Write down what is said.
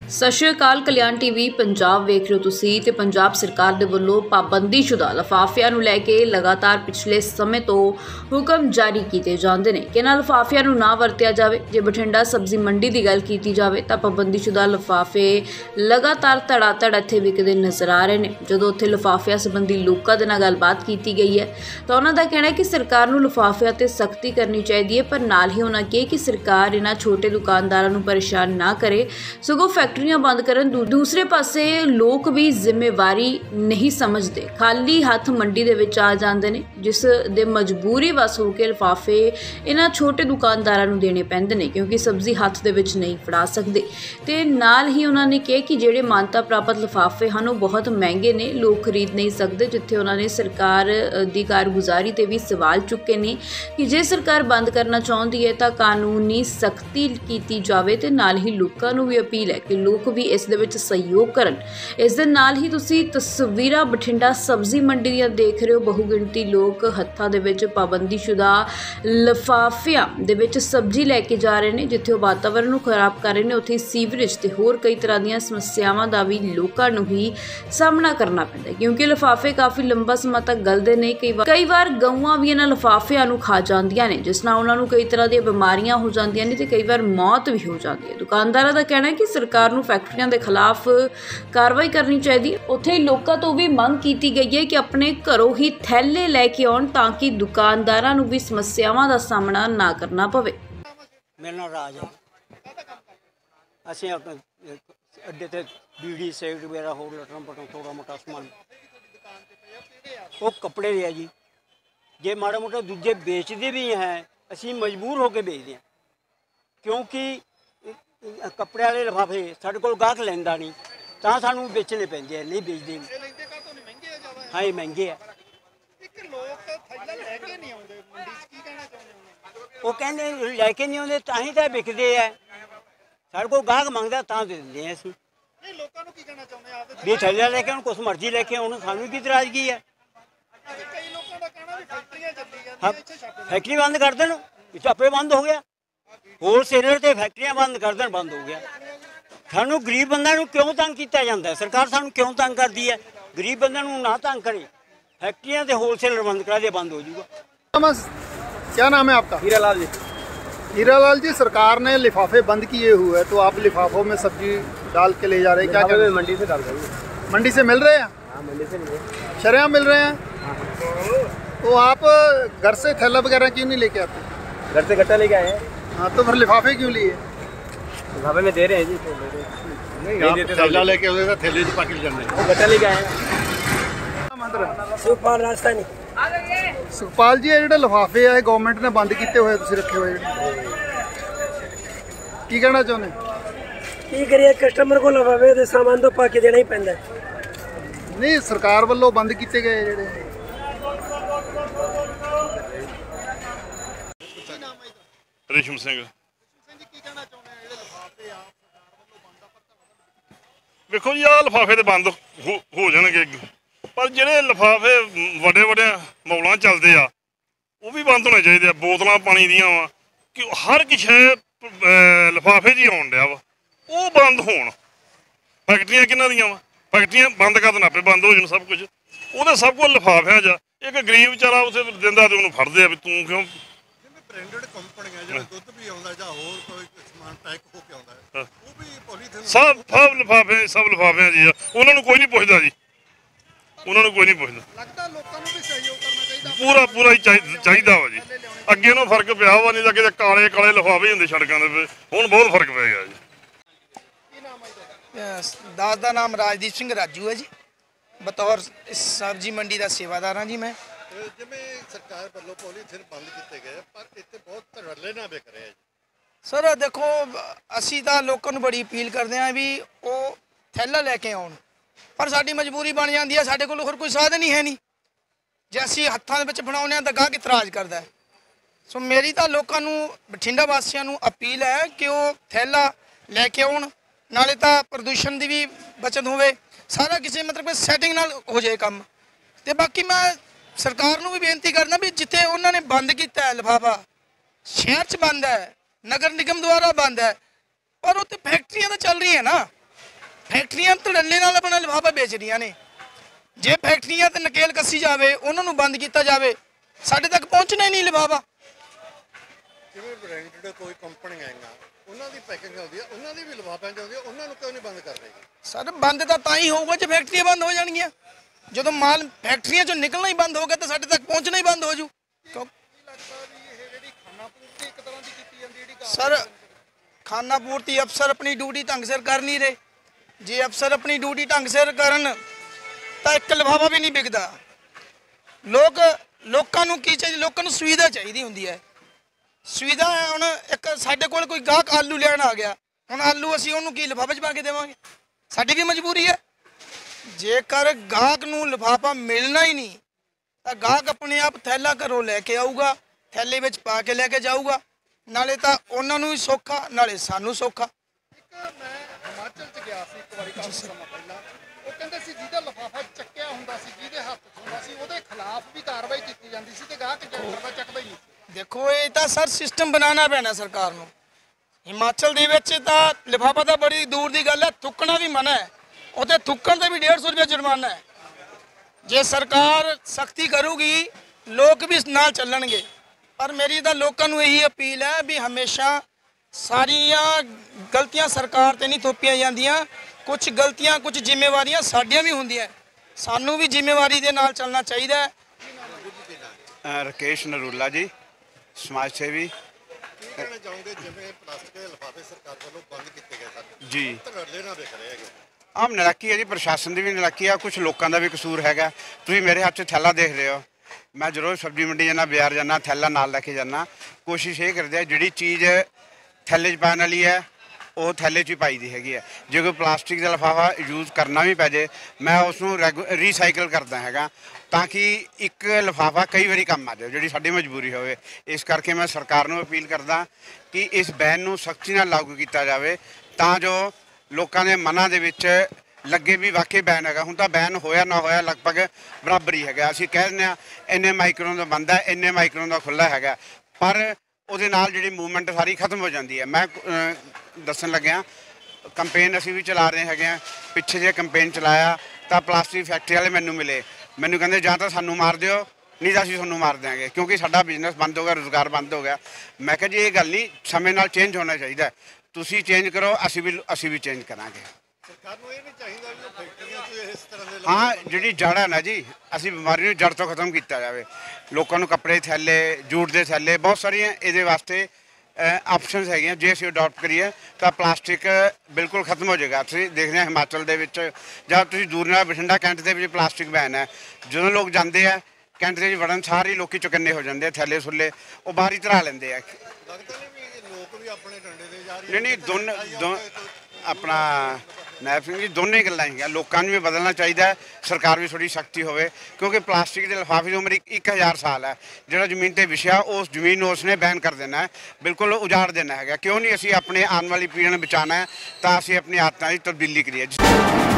ਸਤਿ ਸ਼੍ਰੀ ਅਕਾਲ। ਕਲਿਆਣ ਟੀਵੀ ਪੰਜਾਬ ਵੇਖ ਰਹੇ ਹੋ ਤੁਸੀਂ ਤੇ ਪੰਜਾਬ ਸਰਕਾਰ ਦੇ ਵੱਲੋਂ ਪਾਬੰਦੀਸ਼ੁਦਾ ਲਿਫਾਫਿਆਂ ਨੂੰ ਲੈ ਕੇ ਲਗਾਤਾਰ ਪਿਛਲੇ ਸਮੇਂ ਤੋਂ ਹੁਕਮ ਜਾਰੀ ਕੀਤੇ ਜਾਂਦੇ ਨੇ ਕਿ ਇਹਨਾਂ ਲਿਫਾਫਿਆਂ ਨੂੰ ਨਾ ਵਰਤਿਆ ਜਾਵੇ। ਜੇ ਬਠਿੰਡਾ ਸਬਜ਼ੀ ਮੰਡੀ ਦੀ ਗੱਲ ਕੀਤੀ ਜਾਵੇ ਤਾਂ ਪਾਬੰਦੀਸ਼ੁਦਾ ਲਿਫਾਫੇ ਲਗਾਤਾਰ ਧੜਾ ਇੱਥੇ ਵਿਕਦੇ ਨਜ਼ਰ ਆ ਰਹੇ ਨੇ। ਜਦੋਂ ਉੱਥੇ ਲਿਫਾਫਿਆਂ ਸੰਬੰਧੀ ਲੋਕਾਂ ਦੇ ਨਾਲ ਗੱਲਬਾਤ ਕੀਤੀ ਗਈ ਹੈ ਤਾਂ ਉਹਨਾਂ ਦਾ ਕਹਿਣਾ ਹੈ ਕਿ ਸਰਕਾਰ ਨੂੰ ਲਿਫਾਫਿਆਂ ਤੇ ਸਖਤੀ ਕਰਨੀ ਚਾਹੀਦੀ ਹੈ, ਪਰ ਨਾਲ ਹੀ ਉਹਨਾਂ ਕਿਹਾ ਕਿ ਸਰਕਾਰ ਇਹਨਾਂ ਛੋਟੇ ਦੁਕਾਨਦਾਰਾਂ ਨੂੰ ਪਰੇਸ਼ਾਨ ਨਾ ਕਰੇ, ਸਗੋਂ ਫੈਕਟਰੀਆਂ ਬੰਦ ਕਰਨ। दूसरे पासे लोग भी जिम्मेवारी नहीं समझते, खाली हथ मंडी दे विच आ जांदे ने, जिस दे मजबूरी वस हो के लिफाफे इन्हां छोटे दुकानदारां नूं देने पैंदे ने क्योंकि सब्जी हथ दे विच नहीं फड़ा सकदे। ते नाल ही उन्हां ने कहा कि जिहड़े मानता प्राप्त लिफाफे हन ओह बहुत महंगे ने, लोग खरीद नहीं सकदे। जिथे उन्हां ने सरकार दी कारगुजारी ते भी सवाल चुके ने कि जे सरकार बंद करना चाहुंदी है तां कानूनी सख्ती कीती जावे ते नाल ही लोकां नूं भी अपील है कि लोग भी इस दे विच सहयोग करन। इस दे नाल ही तुसीं तस्वीरां बठिंडा सब्जी मंडी ਦੀਆਂ देख रहे हो। बहुगिणती लोग हत्थां दे विच पाबंदीशुदा लिफाफिਆਂ ਦੇ ਵਿੱਚ सब्जी लैके जा रहे हैं, जिथे ਉਹ वातावरण ਨੂੰ खराब कर रहे हैं। उत्थे सीवरेज ते होर कई तरह ਦੀਆਂ समस्यावां ਦਾ भी ਲੋਕਾਂ ਨੂੰ ही सामना करना पैंदा क्योंकि लिफाफे काफ़ी लंबा सਮਾਂ तक गलदे ने। कई बार गਊਆਂ भी इन्हां लिफाफिਆਂ ਨੂੰ खा ਜਾਂਦੀਆਂ ਨੇ, जिस ਨਾਲ ਉਹਨਾਂ ਨੂੰ कई तरह ਦੀਆਂ ਬਿਮਾਰੀਆਂ ਹੋ ਜਾਂਦੀਆਂ ਨੇ ਤੇ कई बार मौत भी हो ਜਾਂਦੀ है। दुकानदारां ਦਾ ਕਹਿਣਾ है कि सरकार ਨੂੰ फैक्ट्रियां ਦੇ खिलाफ कार्रवाई करनी चाहिए। उत्थे लोगों तो भी मंग की गई है कि अपने घरों ही थैले लैके आउण ताकि दुकानदारां नूं भी समस्यावां दा सामना ना करना पवे। मेरा नाम राज है। असीं अपने अड्डे ते बीड़ी सिगरट वगैरह होर लटरम पटम थोड़ा मोटा समान वो कपड़े लिया जी। जे माड़ा मोटा दूजे बेचते भी हैं असीं मजबूर होकर बेचते हैं क्योंकि कपड़े वाले लिफाफे साढ़े कोल गाहक लैंदा नहीं तां सानूं बेचने पैंदे हैं, नहीं बेचते। हाँ ये महंगे है। वो कहते लैके नहीं आते तां ही तो विकते हैं। साढ़े कोल गाहक मंगदा तां दे दिंदे हैं असीं। भी थैला लैके आउण कुछ मर्जी लैके आउण सानूं की तराजगी है। हाँ फैक्ट्री बंद कर देन, आपे बंद हो गया। होलसेलर ते फैक्ट्रियां बंद कर देन, बंद हो गया। सानू गरीब बंदा नूं क्यों तंग किया जाता है? सरकार सानू क्यों तंग करती है? गरीब बंदा नूं ना तंग करे, फैक्ट्रियां ते होलसेलर बंद करा दे, बंद हो जाऊगा। क्या नाम है आपका? हीरालाल जी। हीरालाल जी, सरकार ने लिफाफे बंद किए हुए हैं तो आप लिफाफों में सब्जी डाल के ले जा रहे हैं, क्या क्या? मंडी से डाल रहे हैं। मंडी से मिल रहे हैं? हाँ मंडी से मिल रहे हैं, शरेआम मिल रहे हैं। तो आप घर से थैला वगैरह क्यों नहीं लेके आते? घर से गट्टा लेके आए हैं। हाँ तो फिर लिफाफे क्यों लिए? लिफाफे में दे रहे हैं जी, तो ले रहे हैं। नहीं देते थैला लेके आए, थैले की पैकेट करने वो गट्टा लेके आए हैं। सुखपाल राजस्थानी। सुखपाल जी, ये जो लिफाफे है गवर्नमेंट ने बंद किए हुए तुसीं रखे हुए, की कहना चाਹੁੰਦੇ? की करिए, कस्टमर को लिफाफे दे सामान तो पा के देना ही पैंदा है। नहीं सरकार वालों बंद किए गए ਜਿਹੜੇ रेशम सिंह। देखो जी आह लिफाफे तो बंद हो जाएंगे, पर ਜਿਹੜੇ लिफाफे ਵੱਡੇ ਮੌਲਾਂ ਚੱਲਦੇ ਆ ਉਹ ਵੀ ਬੰਦ ਹੋਣੇ ਚਾਹੀਦੇ ਆ। ਬੋਤਲਾਂ ਪਾਣੀ ਦੀਆਂ ਵਾ ਕਿ ਹਰ ਕਿਸੇ ਲਿਫਾਫੇ 'ਚ ਹੀ ਆਉਣ ਡਿਆ ਵਾ, ਉਹ ਬੰਦ ਹੋਣ। ਫੈਕਟਰੀਆਂ ਕਿਹਨਾਂ ਦੀਆਂ ਵਾ? ਫੈਕਟਰੀਆਂ ਬੰਦ ਕਰ ਦੇਣ, ਆਪੇ ਬੰਦ ਹੋ ਜਾਣ ਸਭ ਕੁਝ। ਉਹਦੇ ਸਭ ਕੁਝ ਲਿਫਾਫਿਆਂ 'ਚ। ਇੱਕ ਗਰੀਬ ਵਿਚਾਰਾ ਉੱਥੇ ਦਿੰਦਾ ਤੇ ਉਹਨੂੰ ਫੜਦੇ ਆ ਵੀ ਤੂੰ ਕਿਉਂ। ब्रांडेड कंपनियां जो दुध भी आउंदा जां होर कोई समान पैक हो के आउंदा है वो भी पॉलीथिन सब लिफाफे जी। ਉਹਨਾਂ ਨੂੰ ਕੋਈ ਨਹੀਂ ਪੁੱਛਦਾ ਜੀ, ਉਹਨਾਂ ਨੂੰ ਕੋਈ ਨਹੀਂ ਪੁੱਛਦਾ। लगता लोकां नूं भी सहयोग करना चाहिए, ਪੂਰਾ ਹੀ ਚਾਹੀਦਾ ਵਾ ਜੀ। ਅੱਗੇ ਨੂੰ ਫਰਕ ਪਿਆ ਵਾ, ਨਹੀਂ ਤਾਂ ਕਿਤੇ ਕਾਲੇ ਲਿਫਾਫੇ ਹੁੰਦੇ ਸੜਕਾਂ ਦੇ, ਹੁਣ ਬਹੁਤ ਫਰਕ ਪੈ ਗਿਆ ਜੀ। दास का नाम राजदीप सिंह राजू है जी। बतौर सब्जी मंडी का सेवादार हाँ जी मैं। जिवें सरकार वालों पॉलीथिन बंद किए गए पर इत्थे बहुत धड़ल्ले ना विक रहे हैं जी। सर देखो असी तो लोगों को बड़ी अपील करते हैं भी वो थैला लैके आउण, पर साडी मजबूरी बन जाती है, साडे कोल होर कोई साधन ही है नहीं। जे असी हत्थां दे विच फड़ाउने तां गाहक इतराज़ करदा है। सो मेरी तो लोगों को बठिंडा वासियों को अपील है कि वो थैला लैके आउण, नाले तां प्रदूषण की भी बचत होवे, सारा किसी मतलब सैटिंग नाल हो जाए काम। ते बाकी मैं सरकार नूं भी बेनती करना भी जिथे उन्होंने बंद किया है लिफाफा, शहर च बंद है, नगर निगम द्वारा बंद है, पर उत्ते फैक्ट्रियां तो चल रही है ना। ਫੈਕਟਰੀਆਂ ਧੜੱਲੇ ਨਾਲ ਆਪਣਾ ਲਿਫਾਫਾ ਵੇਚ ਰਹੀਆਂ ਨੇ। ਜੇ ਫੈਕਟਰੀਆਂ ਤੇ ਨਕੇਲ ਕੱਸੀ ਜਾਵੇ, ਉਹਨਾਂ ਨੂੰ ਬੰਦ ਕੀਤਾ ਜਾਵੇ, ਸਾਡੇ ਤੱਕ ਪਹੁੰਚਣਾ ਹੀ ਨਹੀਂ ਲਿਫਾਫਾ। ਜਿਵੇਂ ਬ੍ਰਾਂਡਡ ਕੋਈ ਕੰਪਨੀਆਂ ਹੈਗੀਆਂ, ਉਹਨਾਂ ਦੀ ਪੈਕਿੰਗ ਆਉਂਦੀ ਹੈ, ਉਹਨਾਂ ਦੀ ਵੀ ਲਿਫਾਫਿਆਂ 'ਚ ਆਉਂਦੀ ਹੈ, ਉਹਨਾਂ ਨੂੰ ਕਿਉਂ ਨਹੀਂ ਬੰਦ ਕਰਦੇ? ਸਰ ਬੰਦ ਤਾਂ ਹੀ ਹੋਊਗਾ ਜੇ ਫੈਕਟਰੀਆਂ ਬੰਦ ਹੋ ਜਾਣਗੀਆਂ। ਜਦੋਂ ਮਾਲ ਫੈਕਟਰੀਆਂ 'ਚੋਂ ਨਿਕਲਣਾ ਹੀ ਬੰਦ ਹੋ ਗਿਆ ਤਾਂ ਸਾਡੇ ਤੱਕ ਪਹੁੰਚਣਾ ਹੀ ਬੰਦ ਹੋ ਜੂ। ਸਰ ਖਾਨਾ ਪੂਰਤੀ ਅਫਸਰ ਆਪਣੀ ਡਿਊਟੀ ਢੰਗ ਸਿਰ ਕਰ ਨਹੀਂ ਰਹੇ। ਜੇ ਅਫਸਰ ਆਪਣੀ ਡਿਊਟੀ ਢੰਗ ਸਿਰ ਕਰਨ ਤਾਂ ਇੱਕ ਲਿਫਾਫਾ ਵੀ ਨਹੀਂ ਵਿਕਦਾ। ਲੋਕਾਂ ਨੂੰ ਕੀ ਚਾਹੀਦੀ? ਲੋਕਾਂ ਨੂੰ ਸੁਵਿਧਾ ਚਾਹੀਦੀ ਹੁੰਦੀ ਹੈ। ਸੁਵਿਧਾ ਹੁਣ ਇੱਕ ਸਾਡੇ ਕੋਲ ਕੋਈ ਗਾਹਕ ਆਲੂ ਲੈਣ ਆ ਗਿਆ, ਹੁਣ ਆਲੂ ਅਸੀਂ ਉਹਨੂੰ ਕੀ ਲਿਫਾਫੇ 'ਚ ਪਾ ਕੇ ਦੇਵਾਂਗੇ? ਸਾਡੀ ਵੀ ਮਜਬੂਰੀ ਹੈ। ਜੇਕਰ ਗਾਹਕ ਨੂੰ ਲਿਫਾਫਾ ਮਿਲਣਾ ਹੀ ਨਹੀਂ ਤਾਂ ਗਾਹਕ ਆਪਣੇ ਆਪ ਥੈਲਾ ਘਰੋਂ ਲੈ ਕੇ ਆਊਗਾ, ਥੈਲੇ ਵਿੱਚ ਪਾ ਕੇ ਲੈ ਕੇ ਜਾਊਗਾ। ਨਾਲੇ ਤਾਂ ਉਹਨਾਂ ਨੂੰ ਵੀ ਸੌਖਾ, ਨਾਲੇ ਸਾਨੂੰ ਸੌਖਾ। ਇੱਕ ਮੈਂ ਹਿਮਾਚਲ ਚ ਗਿਆ ਸੀ ਇੱਕ ਵਾਰੀ ਕਾਫੀ ਸਮਾਂ ਪਹਿਲਾਂ, ਉਹ ਕਹਿੰਦੇ ਸੀ ਜਿਹਦਾ ਲਿਫਾਫਾ ਚੱਕਿਆ ਹੁੰਦਾ ਸੀ, ਜਿਹਦੇ ਹੱਥ 'ਚ ਹੁੰਦਾ ਸੀ, ਉਹਦੇ ਖਿਲਾਫ ਵੀ ਕਾਰਵਾਈ ਕੀਤੀ ਜਾਂਦੀ ਸੀ ਤੇ ਗਾਹਕ ਚੱਕਦਾ ਚੱਕਦਾ ਹੀ ਨਹੀਂ ਸੀ। ਦੇਖੋ ਇਹ ਤਾਂ ਸਰ ਸਿਸਟਮ ਬਣਾਉਣਾ ਪੈਣਾ ਸਰਕਾਰ ਨੂੰ। ਹਿਮਾਚਲ ਦੇ ਵਿੱਚ ਤਾਂ ਲਿਫਾਫਾ ਤਾਂ ਬੜੀ ਦੂਰ ਦੀ ਗੱਲ ਹੈ, ਥੁੱਕਣਾ ਵੀ ਮਨਾ ਹੈ। ਉੱਥੇ ਥੁੱਕਣ ਤੇ ਵੀ 150 ਰੁਪਏ ਜੁਰਮਾਨਾ ਹੈ। ਜੇ ਸਰਕਾਰ ਸਖਤੀ ਕਰੂਗੀ ਲੋਕ ਵੀ ਨਾਲ ਚੱਲਣਗੇ। ਪਰ ਮੇਰੀ ਤਾਂ ਲੋਕਾਂ ਨੂੰ ਇਹੀ ਅਪੀਲ ਹੈ ਵੀ ਹਮੇਸ਼ਾ ਸਾਰੀਆਂ ਗਲਤੀਆਂ ਸਰਕਾਰ ਤੇ ਨਹੀਂ ਥੋਪੀਆਂ ਜਾਂਦੀਆਂ। ਕੁਝ ਗਲਤੀਆਂ, ਕੁਝ ਜ਼ਿੰਮੇਵਾਰੀਆਂ ਸਾਡੀਆਂ ਵੀ ਹੁੰਦੀਆਂ। ਸਾਨੂੰ ਵੀ ਜ਼ਿੰਮੇਵਾਰੀ ਦੇ ਨਾਲ ਚੱਲਣਾ ਚਾਹੀਦਾ ਹੈ। ਰਕੇਸ਼ ਨਰੂਲਾ ਜੀ, ਸਮਾਜ ਸੇਵੀ। ਕੀ ਕਹਿਣਾ ਚਾਹੋਗੇ ਜਿਵੇਂ ਪਲਾਸਟਿਕ ਦੇ ਲਿਫਾਫੇ ਸਰਕਾਰ ਵੱਲੋਂ ਬੰਦ ਕੀਤੇ ਗਏ ਸਨ ਜੀ, ਧੜੱਲੇ ਨਾਲ ਵੇਖ ਰਹੇ ਹੈਗੇ? ਆਮ ਨਲਾਇਕੀ ਹੈ ਜੀ, ਪ੍ਰਸ਼ਾਸਨ ਦੀ ਵੀ ਨਲਾਇਕੀ ਆ, ਕੁਝ ਲੋਕਾਂ ਦਾ ਵੀ ਕਸੂਰ ਹੈਗਾ। ਤੁਸੀਂ ਮੇਰੇ ਹੱਥ 'ਚ ਥੈਲਾ ਦੇਖ ਰਹੇ ਹੋ, ਮੈਂ ਜ਼ਰੂਰ ਸਬਜ਼ੀ ਮੰਡੀ ਜਾਂਦਾ, ਬਾਜ਼ਾਰ ਜਾਂਦਾ, ਥੈਲਾ ਨਾਲ ਲੈ ਕੇ ਜਾਂਦਾ। ਕੋਸ਼ਿਸ਼ ਇਹ ਕਰਦੇ ਆ ਜਿਹੜੀ ਚੀਜ਼ ਥੈਲੇ 'ਚ ਪਾਉਣ ਵਾਲੀ ਹੈ ਉਹ ਥੈਲੇ 'ਚ ਹੀ ਪਾਈ ਦੀ ਹੈਗੀ ਹੈ। ਜੇ ਕੋਈ ਪਲਾਸਟਿਕ ਦਾ ਲਿਫਾਫਾ ਯੂਜ਼ ਕਰਨਾ ਵੀ ਪੈ ਜੇ, ਮੈਂ ਉਸ ਨੂੰ ਰੀਸਾਈਕਲ ਕਰਦਾ ਹੈਗਾ ਤਾਂ ਕਿ ਇੱਕ ਲਿਫਾਫਾ ਕਈ ਵਾਰੀ ਕੰਮ ਆ ਜਾਵੇ, ਜਿਹੜੀ ਸਾਡੀ ਮਜਬੂਰੀ ਹੋਵੇ। ਇਸ ਕਰਕੇ ਮੈਂ ਸਰਕਾਰ ਨੂੰ ਅਪੀਲ ਕਰਦਾ ਕਿ ਇਸ ਬੈਨ ਨੂੰ ਸਖਤੀ ਨਾਲ ਲਾਗੂ ਕੀਤਾ ਜਾਵੇ ਤਾਂ ਜੋ ਲੋਕਾਂ ਦੇ ਮਨਾਂ ਦੇ ਵਿੱਚ ਲੱਗੇ ਵੀ ਵਾਕਈ ਬੈਨ ਹੈਗਾ। ਹੁਣ ਤਾਂ ਬੈਨ ਹੋਇਆ ਨਾ ਹੋਇਆ ਲਗਭਗ ਬਰਾਬਰ ਹੀ ਹੈਗਾ। ਅਸੀਂ ਕਹਿ ਦਿੰਦੇ ਹਾਂ ਇੰਨੇ ਮਾਈਕਰੋਨ ਦਾ ਬੰਦ ਹੈ, ਇੰਨੇ ਮਾਈਕਰੋਨ ਦਾ ਖੁੱਲ੍ਹਾ ਹੈਗਾ, ਪਰ ਉਹਦੇ ਨਾਲ ਜਿਹੜੀ ਮੂਵਮੈਂਟ ਸਾਰੀ ਖਤਮ ਹੋ ਜਾਂਦੀ ਹੈ। ਮੈਂ ਦੱਸਣ ਲੱਗਿਆ ਕੰਪੇਨ ਅਸੀਂ ਵੀ ਚਲਾ ਰਹੇ ਹੈਗੇ ਹਾਂ। ਪਿੱਛੇ ਜੇ ਕੰਪੇਨ ਚਲਾਇਆ ਤਾਂ ਪਲਾਸਟਿਕ ਫੈਕਟਰੀ ਵਾਲੇ ਮੈਨੂੰ ਮਿਲੇ, ਮੈਨੂੰ ਕਹਿੰਦੇ ਜਾਂ ਤਾਂ ਸਾਨੂੰ ਮਾਰ ਦਿਓ ਨਹੀਂ ਤਾਂ ਅਸੀਂ ਤੁਹਾਨੂੰ ਮਾਰ ਦਿਆਂਗੇ, ਕਿਉਂਕਿ ਸਾਡਾ ਬਿਜ਼ਨਸ ਬੰਦ ਹੋ ਗਿਆ, ਰੁਜ਼ਗਾਰ ਬੰਦ ਹੋ ਗਿਆ। ਮੈਂ ਕਿਹਾ ਜੀ ਇਹ ਗੱਲ ਨਹੀਂ, ਸਮੇਂ ਨਾਲ ਚੇਂਜ ਹੋਣਾ ਚਾਹੀਦਾ। ਤੁਸੀਂ ਚੇਂਜ ਕਰੋ, ਅਸੀਂ ਵੀ ਚੇਂਜ ਕਰਾਂਗੇ। ਸਰਕਾਰ ਨੂੰ ਇਹ ਨਹੀਂ ਚਾਹੀਦਾ ਵੀ ਫੈਕਟਰੀਆਂ 'ਚ ਇਸ ਤਰ੍ਹਾਂ ਦੇ ਹਾਂ, ਜਿਹੜੀ ਜੜ੍ਹ ਹੈ ਨਾ ਜੀ, ਅਸੀਂ ਬਿਮਾਰੀ ਨੂੰ ਜੜ੍ਹ ਤੋਂ ਖਤਮ ਕੀਤਾ ਜਾਵੇ। ਲੋਕਾਂ ਨੂੰ ਕੱਪੜੇ ਥੈਲੇ, ਜੂਟ ਦੇ ਥੈਲੇ, ਬਹੁਤ ਸਾਰੀਆਂ ਇਹਦੇ ਵਾਸਤੇ ਆਪਸ਼ਨਸ ਹੈਗੀਆਂ। ਜੇ ਅਸੀਂ ਅਡਾਪਟ ਕਰੀਏ ਤਾਂ ਪਲਾਸਟਿਕ ਬਿਲਕੁਲ ਖਤਮ ਹੋ ਜਾਏਗਾ। ਤੁਸੀਂ ਦੇਖਦੇ ਹਾਂ ਹਿਮਾਚਲ ਦੇ ਵਿੱਚ ਜਾਂ ਤੁਸੀਂ ਦੂਰ ਨਾਲ ਬਠਿੰਡਾ ਕੈਂਟ ਦੇ ਵਿੱਚ ਪਲਾਸਟਿਕ ਬੈਨ ਹੈ। ਜਦੋਂ ਲੋਕ ਜਾਂਦੇ ਆ ਕੈਂਟ ਦੇ ਵਿੱਚ ਵੜਨ ਸਾਰੇ ਲੋਕੀ ਚੁਕੰਨੇ ਹੋ ਜਾਂਦੇ ਆ, ਥੈਲੇ ਸੁੱਲੇ ਉਹ ਬਾਹਰ ਹੀ ਧਰਾ ਲੈਂਦੇ ਆ। ਲੱਗਦਾ ਨਹੀਂ ਵੀ ਲੋਕ ਵੀ ਆਪਣੇ ਡੰਡੇ ਦੇ ਜਾ ਰਹੇ? ਨਹੀਂ ਦੋਨ ਆਪਣਾ ਨਾਇਬ ਸਿੰਘ ਜੀ, ਦੋਨੇ ਗੱਲਾਂ ਹੈਗੀਆਂ। ਲੋਕਾਂ ਨੂੰ ਵੀ ਬਦਲਣਾ ਚਾਹੀਦਾ, ਸਰਕਾਰ ਵੀ ਥੋੜ੍ਹੀ ਸਖਤੀ ਹੋਵੇ, ਕਿਉਂਕਿ ਪਲਾਸਟਿਕ ਦੇ ਲਿਫਾਫੇ ਦੀ ਉਮਰ 1000 ਸਾਲ ਹੈ। ਜਿਹੜਾ ਜ਼ਮੀਨ 'ਤੇ ਵਿਛਿਆ ਉਸ ਜ਼ਮੀਨ ਨੂੰ ਉਸਨੇ ਬੈਨ ਕਰ ਦੇਣਾ ਹੈ, ਬਿਲਕੁਲ ਉਜਾੜ ਦੇਣਾ ਹੈਗਾ। ਕਿਉਂ ਨਹੀਂ ਅਸੀਂ ਆਪਣੇ ਆਉਣ ਵਾਲੀ ਪੀੜ੍ਹੀ ਨੂੰ ਬਚਾਉਣਾ ਹੈ ਤਾਂ ਅਸੀਂ ਆਪਣੀ ਆਦਤਾਂ ਦੀ ਤਬਦੀਲੀ ਕਰੀਏ।